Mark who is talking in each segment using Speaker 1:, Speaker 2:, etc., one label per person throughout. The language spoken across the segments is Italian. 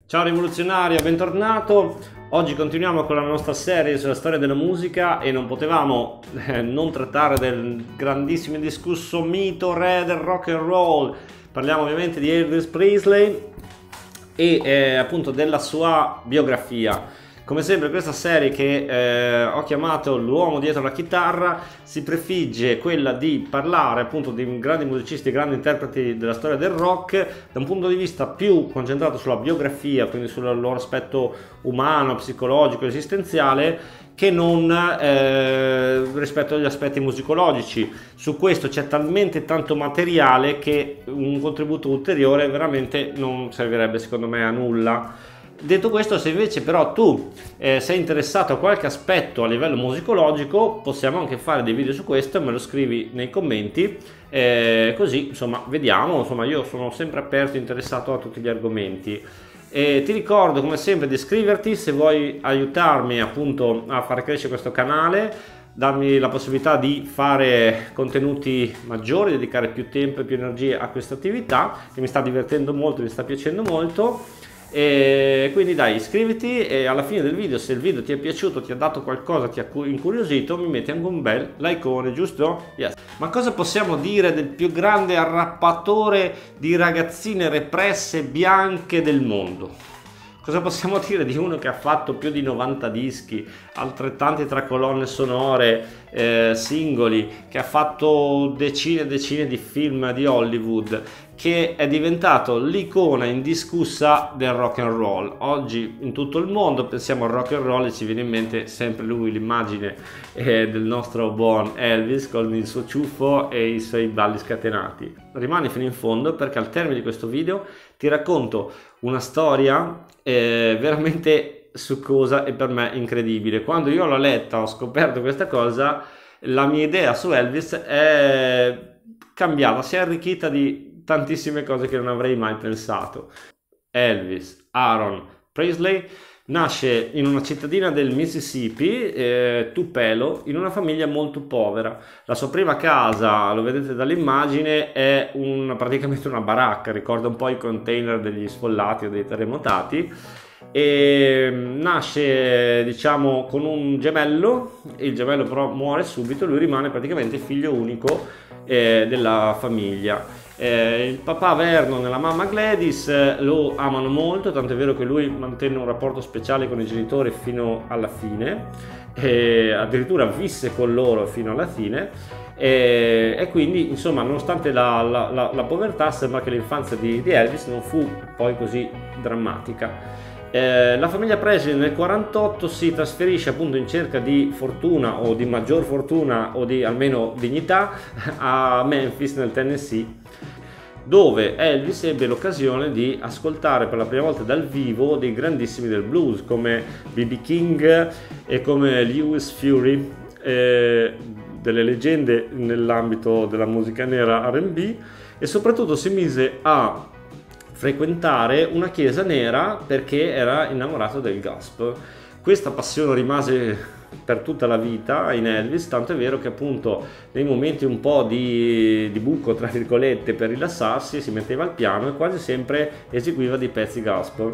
Speaker 1: Ciao rivoluzionario, bentornato. Oggi continuiamo con la nostra serie sulla storia della musica e non potevamo non trattare del grandissimo e indiscusso mito re del rock and roll. Parliamo ovviamente di Elvis Presley e appunto della sua biografia. Come sempre questa serie che ho chiamato L'uomo dietro la chitarra si prefigge quella di parlare appunto di grandi musicisti, grandi interpreti della storia del rock da un punto di vista più concentrato sulla biografia, quindi sul loro aspetto umano, psicologico, esistenziale, che non rispetto agli aspetti musicologici. Su questo c'è talmente tanto materiale che un contributo ulteriore veramente non servirebbe secondo me a nulla. Detto questo, se invece però tu sei interessato a qualche aspetto a livello musicologico, possiamo anche fare dei video su questo, me lo scrivi nei commenti, così insomma vediamo, insomma io sono sempre aperto e interessato a tutti gli argomenti. Ti ricordo come sempre di iscriverti se vuoi aiutarmi appunto a far crescere questo canale, darmi la possibilità di fare contenuti maggiori, dedicare più tempo e più energie a questa attività che mi sta divertendo molto, mi sta piacendo molto. E quindi dai, iscriviti e alla fine del video, se il video ti è piaciuto, ti ha dato qualcosa, ti ha incuriosito, mi metti anche un bel likeone, giusto? Yes. Ma cosa possiamo dire del più grande arrappatore di ragazzine represse bianche del mondo? Cosa possiamo dire di uno che ha fatto più di 90 dischi, altrettanti tra colonne sonore, singoli, che ha fatto decine e decine di film di Hollywood, che è diventato l'icona indiscussa del rock and roll? Oggi in tutto il mondo pensiamo al rock and roll e ci viene in mente sempre lui, l'immagine del nostro buon Elvis con il suo ciuffo e i suoi balli scatenati. Rimani fino in fondo perché al termine di questo video ti racconto una storia veramente succosa e per me incredibile. Quando io l'ho letta, ho scoperto questa cosa, la mia idea su Elvis è cambiata, si è arricchita di tantissime cose che non avrei mai pensato. Elvis Aaron Presley nasce in una cittadina del Mississippi, Tupelo, in una famiglia molto povera. La sua prima casa, lo vedete dall'immagine, è praticamente una baracca, ricorda un po' i container degli sfollati o dei terremotati. E nasce diciamo con un gemello, il gemello però muore subito, lui rimane praticamente figlio unico della famiglia. Il papà Vernon e la mamma Gladys lo amano molto, tanto è vero che lui mantenne un rapporto speciale con i genitori fino alla fine, addirittura visse con loro fino alla fine, e quindi insomma nonostante la povertà sembra che l'infanzia di Elvis non fu poi così drammatica. La famiglia Presley nel 1948 si trasferisce appunto in cerca di fortuna o di maggior fortuna o di almeno dignità a Memphis nel Tennessee, dove Elvis ebbe l'occasione di ascoltare per la prima volta dal vivo dei grandissimi del blues come B.B. King e come Lewis Fury, delle leggende nell'ambito della musica nera R&B, e soprattutto si mise a frequentare una chiesa nera perché era innamorato del gospel. Questa passione rimase per tutta la vita in Elvis, tanto è vero che appunto nei momenti un po' di buco tra virgolette per rilassarsi si metteva al piano e quasi sempre eseguiva dei pezzi gospel.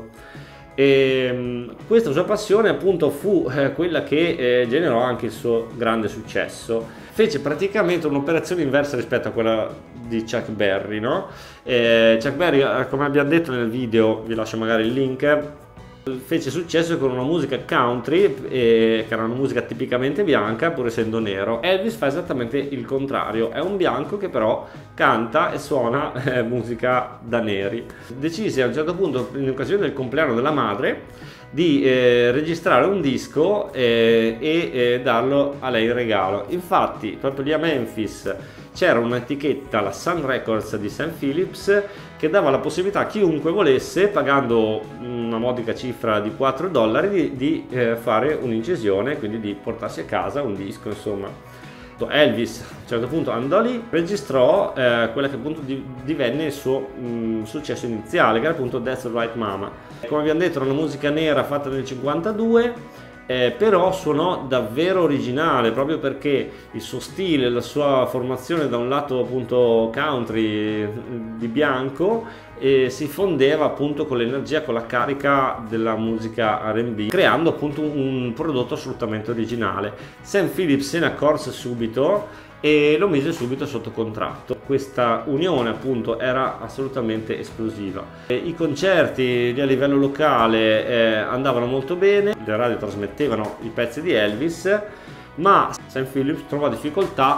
Speaker 1: E questa sua passione appunto fu quella che generò anche il suo grande successo. Fece praticamente un'operazione inversa rispetto a quella di Chuck Berry, no? Chuck Berry, come abbiamo detto nel video, vi lascio magari il link, fece successo con una musica country, che era una musica tipicamente bianca pur essendo nero. Elvis fa esattamente il contrario, è un bianco che però canta e suona musica da neri. Decise a un certo punto, in occasione del compleanno della madre, di registrare un disco e darlo a lei in regalo. Infatti proprio lì a Memphis c'era un'etichetta, la Sun Records di St. Phillips, che dava la possibilità a chiunque volesse, pagando una modica cifra di $4, di fare un'incisione, quindi di portarsi a casa un disco, insomma. Elvis a un certo punto andò lì, registrò quella che appunto divenne il suo successo iniziale, che era appunto That's Right Mama. Come abbiamo detto era una musica nera fatta nel 52, però suonò davvero originale, proprio perché il suo stile, la sua formazione da un lato appunto country di bianco si fondeva appunto con l'energia, con la carica della musica R&B, creando appunto un prodotto assolutamente originale. Sam Phillips se ne accorse subito e lo mise subito sotto contratto. Questa unione appunto era assolutamente esplosiva. I concerti a livello locale andavano molto bene, le radio trasmettevano i pezzi di Elvis, ma Sam Phillips trovò difficoltà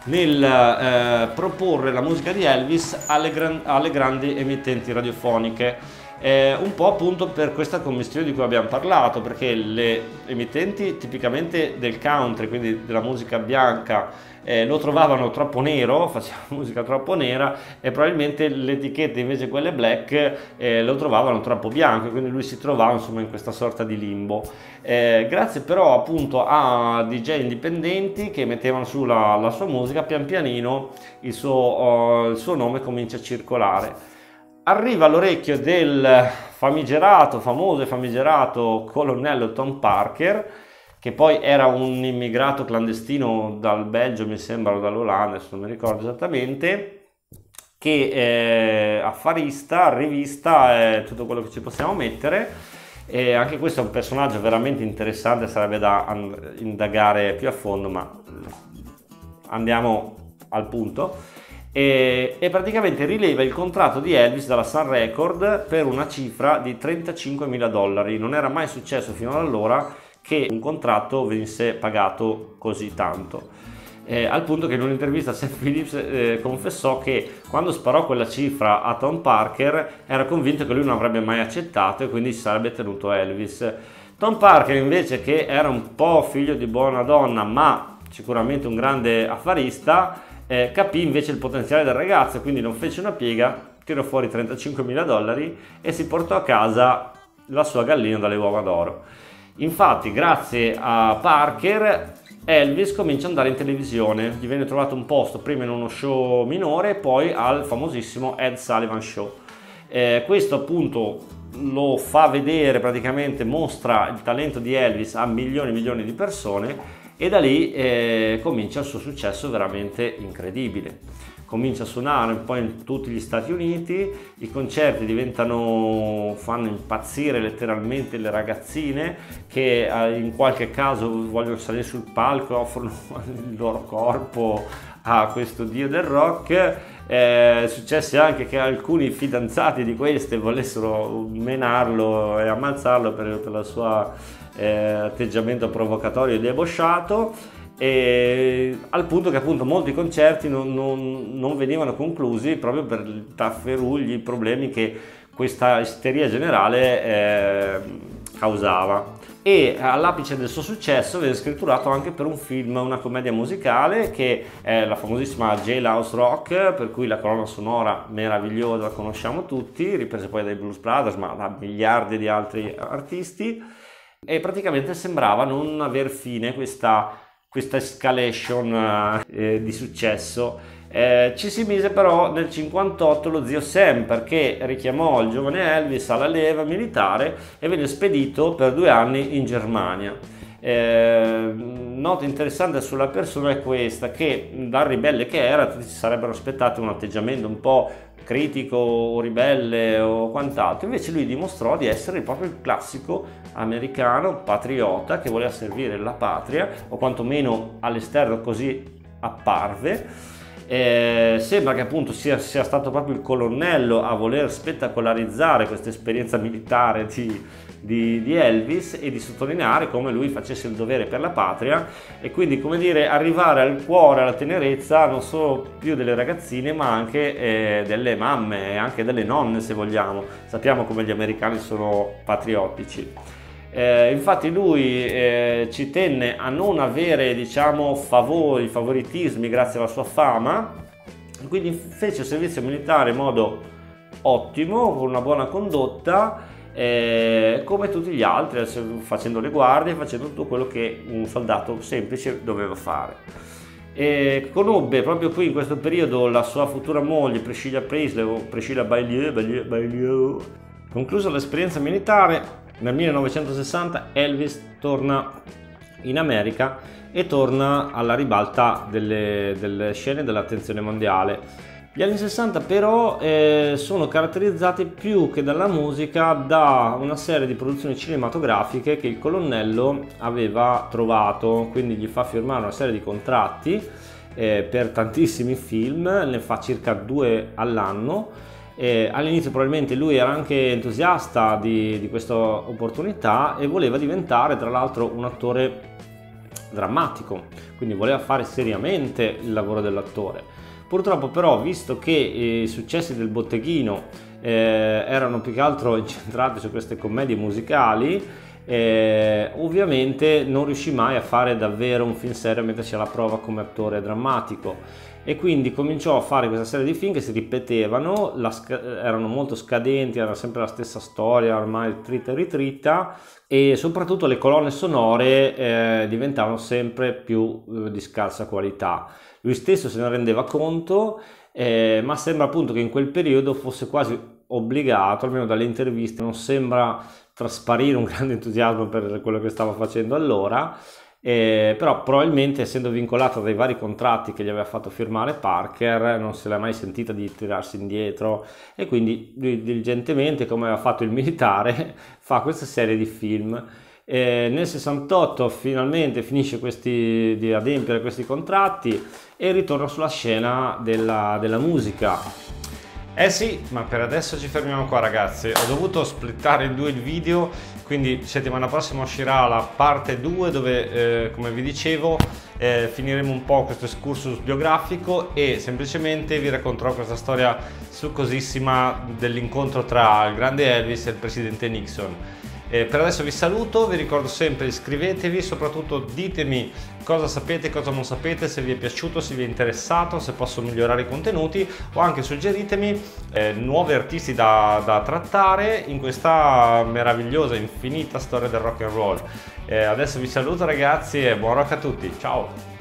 Speaker 1: nel proporre la musica di Elvis alle grandi emittenti radiofoniche. Un po' appunto per questa commistione di cui abbiamo parlato, perché le emittenti tipicamente del country, quindi della musica bianca, lo trovavano troppo nero, faceva musica troppo nera, e probabilmente le etichette invece quelle black lo trovavano troppo bianco, quindi lui si trovava insomma in questa sorta di limbo. Grazie però appunto a DJ indipendenti che mettevano su la sua musica, pian pianino il suo nome comincia a circolare. Arriva all'orecchio del famoso e famigerato colonnello Tom Parker, che poi era un immigrato clandestino dal Belgio, mi sembra, o dall'Olanda, non mi ricordo esattamente, che affarista, rivista, tutto quello che ci possiamo mettere. E anche questo è un personaggio veramente interessante, sarebbe da indagare più a fondo, ma andiamo al punto. E praticamente rileva il contratto di Elvis dalla Sun Record per una cifra di $35.000. Non era mai successo fino ad allora che un contratto venisse pagato così tanto, al punto che in un'intervista Sam Phillips confessò che quando sparò quella cifra a Tom Parker era convinto che lui non avrebbe mai accettato e quindi si sarebbe tenuto Elvis. Tom Parker invece, che era un po' figlio di buona donna ma sicuramente un grande affarista, capì invece il potenziale del ragazzo, quindi non fece una piega, tirò fuori $35.000 e si portò a casa la sua gallina dalle uova d'oro. Infatti, grazie a Parker, Elvis comincia ad andare in televisione, gli viene trovato un posto prima in uno show minore e poi al famosissimo Ed Sullivan Show. Questo appunto lo fa vedere, praticamente mostra il talento di Elvis a milioni e milioni di persone, e da lì comincia il suo successo veramente incredibile. Comincia a suonare un po' in tutti gli Stati Uniti, i concerti fanno impazzire letteralmente le ragazzine che in qualche caso vogliono salire sul palco e offrono il loro corpo a questo dio del rock. È successo anche che alcuni fidanzati di queste volessero menarlo e ammazzarlo per il suo atteggiamento provocatorio e debosciato. Al punto che appunto molti concerti non venivano conclusi proprio per i tafferugli, i problemi che questa isteria generale causava. E all'apice del suo successo venne scritturato anche per un film, una commedia musicale, che è la famosissima Jailhouse Rock, per cui la colonna sonora meravigliosa la conosciamo tutti, ripresa poi dai Blues Brothers ma da miliardi di altri artisti, e praticamente sembrava non aver fine questa escalation di successo. Ci si mise però nel 58 lo zio Sam, perché richiamò il giovane Elvis alla leva militare e venne spedito per 2 anni in Germania. Nota interessante sulla persona è questa, che da ribelle che era tutti si sarebbero aspettati un atteggiamento un po' critico o ribelle o quant'altro, invece lui dimostrò di essere proprio il classico americano patriota che voleva servire la patria, o quantomeno all'esterno così apparve. Sembra che appunto sia stato proprio il colonnello a voler spettacolarizzare questa esperienza militare di Elvis e di sottolineare come lui facesse il dovere per la patria, e quindi, come dire, arrivare al cuore, alla tenerezza non solo più delle ragazzine ma anche delle mamme e anche delle nonne, se vogliamo. Sappiamo come gli americani sono patriottici. Infatti lui ci tenne a non avere, diciamo, favoritismi grazie alla sua fama, quindi fece il servizio militare in modo ottimo, con una buona condotta, come tutti gli altri, facendo le guardie, facendo tutto quello che un soldato semplice doveva fare. Conobbe proprio qui in questo periodo la sua futura moglie Priscilla Presley, o Priscilla Beaulieu. Conclusa l'esperienza militare, Nel 1960 Elvis torna in America e torna alla ribalta delle scene dell'attenzione mondiale. Gli anni 60 però sono caratterizzati più che dalla musica da una serie di produzioni cinematografiche che il colonnello aveva trovato, quindi gli fa firmare una serie di contratti per tantissimi film, ne fa circa 2 all'anno. All'inizio probabilmente lui era anche entusiasta di questa opportunità e voleva diventare tra l'altro un attore drammatico, quindi voleva fare seriamente il lavoro dell'attore. Purtroppo però, visto che i successi del botteghino erano più che altro incentrati su queste commedie musicali, ovviamente non riuscì mai a fare davvero un film serio, a mettersi alla prova come attore drammatico, e quindi cominciò a fare questa serie di film che si ripetevano, erano molto scadenti, era sempre la stessa storia, ormai tritta e ritritta, e soprattutto le colonne sonore diventavano sempre più di scarsa qualità. Lui stesso se ne rendeva conto, ma sembra appunto che in quel periodo fosse quasi obbligato, almeno dalle interviste, non sembra trasparire un grande entusiasmo per quello che stava facendo allora, però probabilmente essendo vincolato dai vari contratti che gli aveva fatto firmare Parker non se l'è mai sentita di tirarsi indietro, e quindi lui diligentemente, come aveva fatto il militare, fa questa serie di film. Nel 68 finalmente finisce di adempiere questi contratti e ritorna sulla scena della musica. Eh sì, ma per adesso ci fermiamo qua ragazzi, ho dovuto splittare in 2 il video, quindi settimana prossima uscirà la parte 2 dove, come vi dicevo, finiremo un po' questo excursus biografico e semplicemente vi racconterò questa storia succosissima dell'incontro tra il grande Elvis e il presidente Nixon. Per adesso vi saluto, vi ricordo sempre iscrivetevi, soprattutto ditemi cosa sapete, cosa non sapete, se vi è piaciuto, se vi è interessato, se posso migliorare i contenuti, o anche suggeritemi nuovi artisti da trattare in questa meravigliosa, infinita storia del rock and roll. Adesso vi saluto ragazzi e buon rock a tutti, ciao!